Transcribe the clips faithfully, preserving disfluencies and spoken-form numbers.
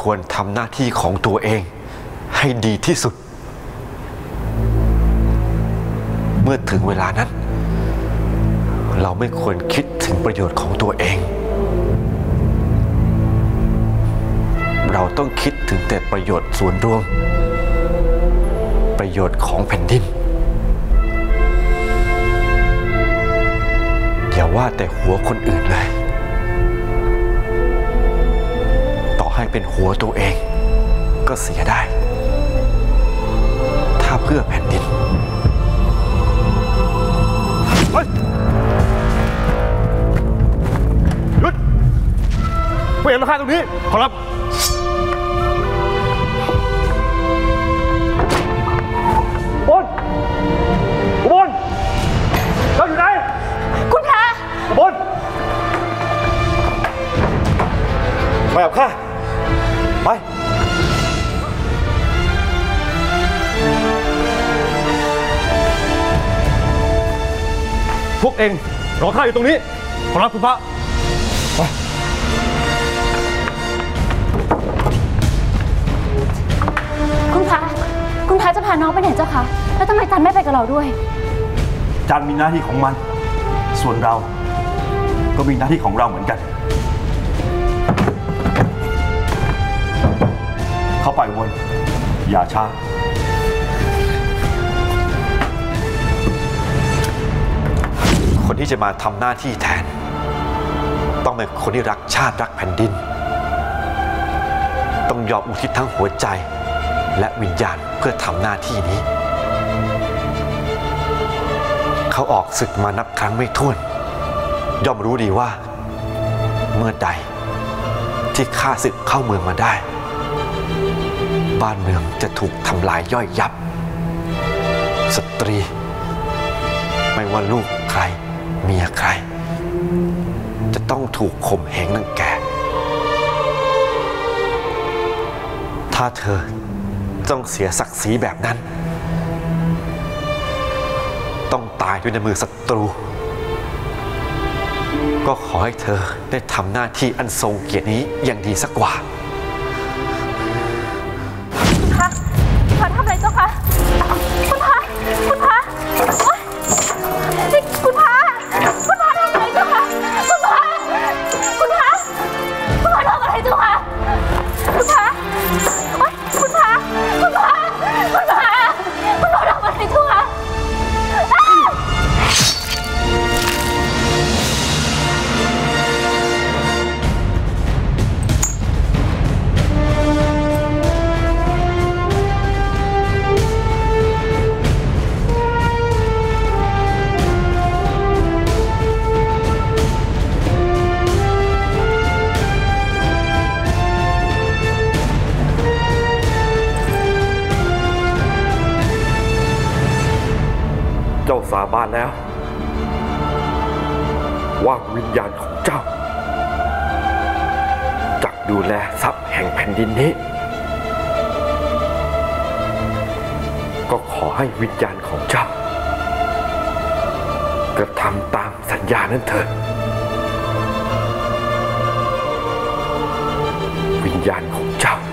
ควรทำหน้าที่ของตัวเองให้ดีที่สุดเมื่อถึงเวลานั้นเราไม่ควรคิดถึงประโยชน์ของตัวเองเราต้องคิดถึงแต่ประโยชน์ส่วนรวมประโยชน์ของแผ่นดินอย่าว่าแต่หัวคนอื่นเลยต่อให้เป็นหัวตัวเองก็เสียได้ถ้าเพื่อแผ่นดินเฮ้ยหยุดไม่เห็นราคาตรงนี้ขอรับบนบนเจ้าอยู่ไหนคุณพระบนไปกับข้าไปพวกเองรอข้าอยู่ตรงนี้ขอรับคุณพระคุณพระคุณพระจะพาน้องไปไหนเจ้าคะแล้วทำไมจันไม่ไปกับเราด้วยจันมีหน้าที่ของมันส่วนเราก็มีหน้าที่ของเราเหมือนกันเข้าไปวนอย่าช้าคนที่จะมาทำหน้าที่แทนต้องเป็นคนที่รักชาติรักแผ่นดินต้องยอมอุทิศทั้งหัวใจและวิญญาณเพื่อทำหน้าที่นี้เขาออกศึกมานับครั้งไม่ถ้วนย่อมรู้ดีว่าเมื่อใดที่ข้าศึกเข้าเมืองมาได้บ้านเมืองจะถูกทำลายย่อยยับสตรีไม่ว่าลูกใครเมียใครจะต้องถูกข่มเหงรังแกถ้าเธอต้องเสียศักดิ์ศรีแบบนั้นต้องตายด้วยในมือศัตรูก็ขอให้เธอได้ทำหน้าที่อันทรงเกียรตินี้อย่างดีสักกว่าคุณพระคุณพระทำอะไรเจ้าคะคุณพระคุณพระคุณพระคุณพระทำอะไรเจ้าคะคุณพระคุณพระคุณพระทำอะไรเจ้าคะคุณพระคุณพระคุณพระคุณพระคุณพระทำอะไรเจ้าคะเจ้าสาบานแล้วว่าวิญญาณของเจ้าจักดูแลทรัพย์แห่งแผ่นดินนี้ก็ขอให้วิญญาณของเจ้ากระทำตามสัญญานั้นเถิดวิญญาณของเจ้า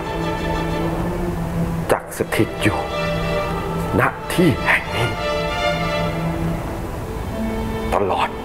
จักสถิตอยู่ณที่แห่งนี้ตลอด